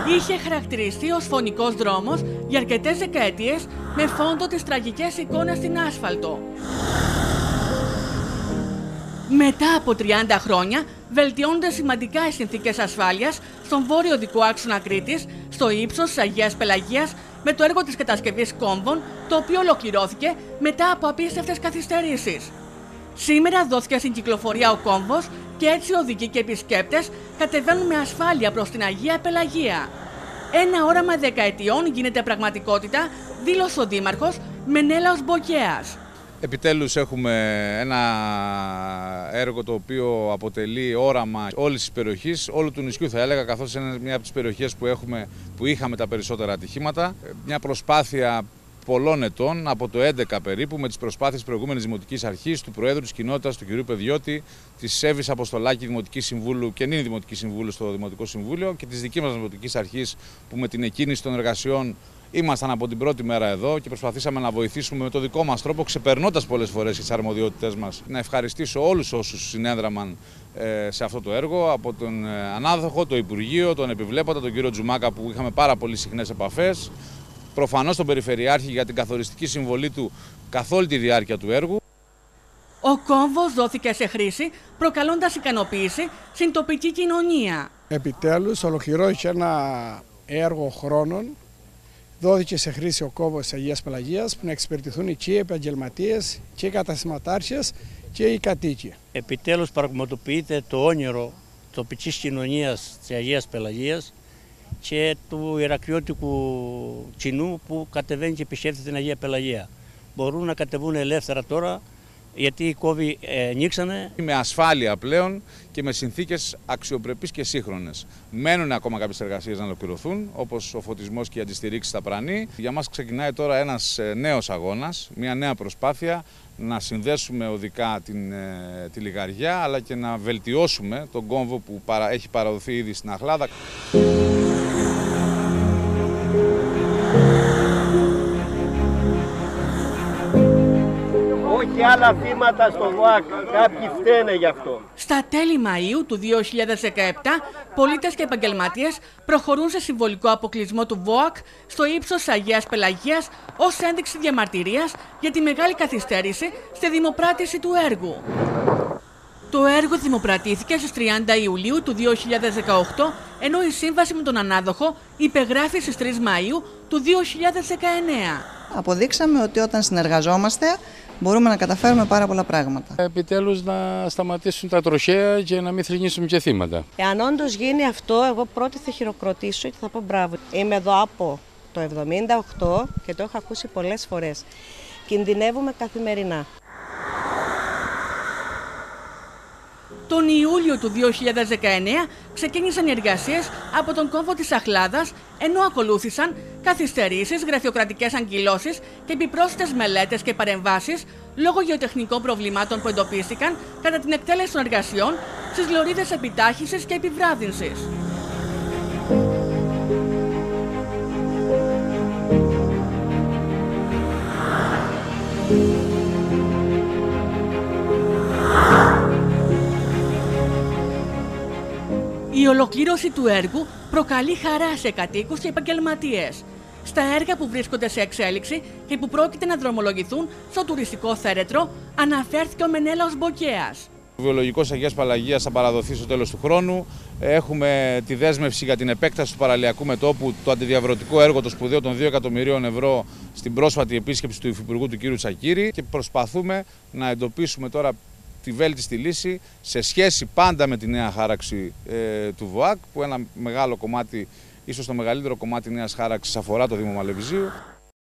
είχε χαρακτηριστεί ως φωνικός δρόμος για αρκετές δεκαετίες με φόντο τις τραγικές εικόνες στην άσφαλτο. Μετά από 30 χρόνια βελτιώνονται σημαντικά οι συνθήκες ασφάλειας στον βόρειο οδικό άξονα Κρήτης, στο ύψος της Αγίας Πελαγίας, με το έργο της κατασκευής κόμβων, το οποίο ολοκληρώθηκε μετά από απίστευτες καθυστερήσεις. Σήμερα δόθηκε στην κυκλοφορία ο κόμβος και έτσι οι οδικοί και επισκέπτες κατεβαίνουν με ασφάλεια προς την Αγία Πελαγία. Ένα όραμα δεκαετιών γίνεται πραγματικότητα, δήλωσε ο Δήμαρχος Μενέλαος Μποκέας. Επιτέλους έχουμε ένα έργο το οποίο αποτελεί όραμα όλης της περιοχής, όλου του νησιού θα έλεγα, καθώς είναι μια από τις περιοχές που είχαμε τα περισσότερα ατυχήματα. Μια προσπάθεια πολλών ετών, από το 2011 περίπου, με τις προσπάθειες της προηγούμενης Δημοτικής Αρχής, του Προέδρου της Κοινότητας, του κ. Παιδιώτη, της Εύης Αποστολάκη, Δημοτική Συμβούλου και νυν Δημοτική Συμβούλου στο Δημοτικό Συμβούλιο και της δικής μας Δημοτικής Αρχής, που με την εκκίνηση των εργασιών ήμασταν από την πρώτη μέρα εδώ και προσπαθήσαμε να βοηθήσουμε με το δικό μας τρόπο, ξεπερνώντας πολλές φορές τις αρμοδιότητές μας. Να ευχαριστήσω όλους όσους συνέδραμαν σε αυτό το έργο, από τον ανάδοχο, το Υπουργείο, τον επιβλέποντα, τον κύριο Τζουμάκα, που είχαμε πάρα πολύ συχνές επαφές. Προφανώς τον Περιφερειάρχη για την καθοριστική συμβολή του καθ' όλη τη διάρκεια του έργου. Ο κόμβος δόθηκε σε χρήση, προκαλώντας ικανοποίηση στην τοπική κοινωνία. Επιτέλους ολοκληρώθηκε ένα έργο χρόνων. Δόθηκε σε χρήση ο κόμβος της Αγίας Πελαγίας, που να εξυπηρετηθούν και οι επαγγελματίες και οι καταστηματάρχες και οι κατοίκοι. Επιτέλους πραγματοποιείται το όνειρο τοπικής κοινωνίας της Αγίας Πελαγίας και του Ηρακλειώτικου κοινού που κατεβαίνει και επισκέπτεται την Αγία Πελαγία. Μπορούν να κατεβούν ελεύθερα τώρα, γιατί οι κόβοι ανοίξανε. Με ασφάλεια πλέον και με συνθήκες αξιοπρεπείς και σύγχρονες. Μένουν ακόμα κάποιες εργασίες να ολοκληρωθούν, όπως ο φωτισμός και η αντιστηρίξη στα Πρανή. Για μας ξεκινάει τώρα ένας νέος αγώνας, μια νέα προσπάθεια να συνδέσουμε οδικά τη Λιγαριά, αλλά και να βελτιώσουμε τον κόμβο που έχει παραδοθεί ήδη στην Αχλάδα. Όχι άλλα θύματα στο ΒΟΑΚ, κάποιοι φταίνε γι' αυτό. Στα τέλη Μαΐου του 2017, πολίτες και επαγγελματίες προχωρούν σε συμβολικό αποκλεισμό του ΒΟΑΚ στο ύψος της Αγίας Πελαγίας ως ένδειξη διαμαρτυρίας για τη μεγάλη καθυστέρηση στη δημοπράτηση του έργου. Το έργο δημοπρατήθηκε στις 30 Ιουλίου του 2018, ενώ η σύμβαση με τον ανάδοχο υπεγράφει στις 3 Μαΐου του 2019. Αποδείξαμε ότι όταν συνεργαζόμαστε μπορούμε να καταφέρουμε πάρα πολλά πράγματα. Επιτέλους να σταματήσουν τα τροχαία και να μην θρηνήσουμε και θύματα. Εάν όντως γίνει αυτό, εγώ πρώτη θα χειροκροτήσω και θα πω μπράβο. Είμαι εδώ από το 1978 και το έχω ακούσει πολλές φορές. Κινδυνεύουμε καθημερινά. Τον Ιούλιο του 2019 ξεκίνησαν οι εργασίες από τον κόμβο της Αχλάδας, ενώ ακολούθησαν καθυστερήσεις, γραφειοκρατικές αγκυλώσεις και επιπρόσθετες μελέτες και παρεμβάσεις λόγω γεωτεχνικών προβλημάτων που εντοπίστηκαν κατά την εκτέλεση των εργασιών στις λωρίδες επιτάχυνσης και επιβράδυνσης. Η ολοκλήρωση του έργου προκαλεί χαρά σε κατοίκους και επαγγελματίες. Στα έργα που βρίσκονται σε εξέλιξη και που πρόκειται να δρομολογηθούν στο τουριστικό θέρετρο, αναφέρθηκε ο Μενέλαος Μποκέας. Ο βιολογικός Αγίας Πελαγίας θα παραδοθεί στο τέλος του χρόνου. Έχουμε τη δέσμευση για την επέκταση του παραλιακού μετώπου, το αντιδιαβρωτικό έργο, το σπουδαίο των 2 εκατομμυρίων ευρώ, στην πρόσφατη επίσκεψη του Υφυπουργού του κ. Τσακίρη, και προσπαθούμε να εντοπίσουμε τώρα τη βέλτιστη λύση σε σχέση πάντα με τη νέα χάραξη του ΒΟΑΚ, που ένα μεγάλο κομμάτι, ίσως το μεγαλύτερο κομμάτι νέας χάραξης, αφορά το Δήμο Μαλεβιζίου.